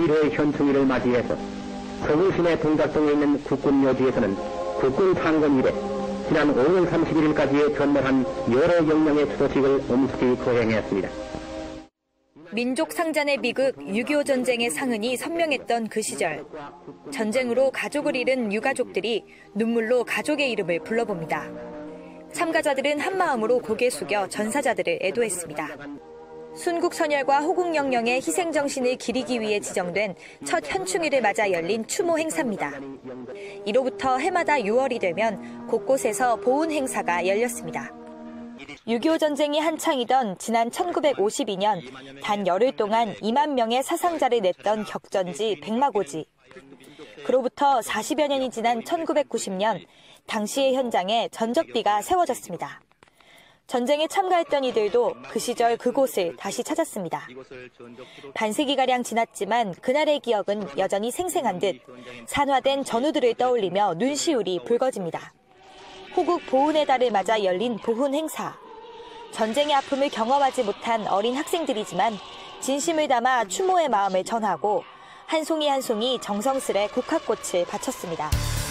제1회 현충일을 맞이해서 서울시내 동작동에 있는 국군묘지에서는 국군 창건 이래 지난 5월 31일까지의 전멸한 여러 영령의 추도식을 엄숙히 거행했습니다. 민족 상잔의 비극 6.25 전쟁의 상흔이 선명했던 그 시절. 전쟁으로 가족을 잃은 유가족들이 눈물로 가족의 이름을 불러봅니다. 참가자들은 한마음으로 고개 숙여 전사자들을 애도했습니다. 순국선열과 호국영령의 희생정신을 기리기 위해 지정된 첫 현충일을 맞아 열린 추모 행사입니다. 이로부터 해마다 6월이 되면 곳곳에서 보훈 행사가 열렸습니다. 6.25 전쟁이 한창이던 지난 1952년 단 열흘 동안 2만 명의 사상자를 냈던 격전지 백마고지. 그로부터 40여 년이 지난 1990년 당시의 현장에 전적비가 세워졌습니다. 전쟁에 참가했던 이들도 그 시절 그곳을 다시 찾았습니다. 반세기가량 지났지만 그날의 기억은 여전히 생생한 듯 산화된 전우들을 떠올리며 눈시울이 붉어집니다. 호국 보훈의 달을 맞아 열린 보훈 행사. 전쟁의 아픔을 경험하지 못한 어린 학생들이지만 진심을 담아 추모의 마음을 전하고 한 송이 한 송이 정성스레 국화꽃을 바쳤습니다.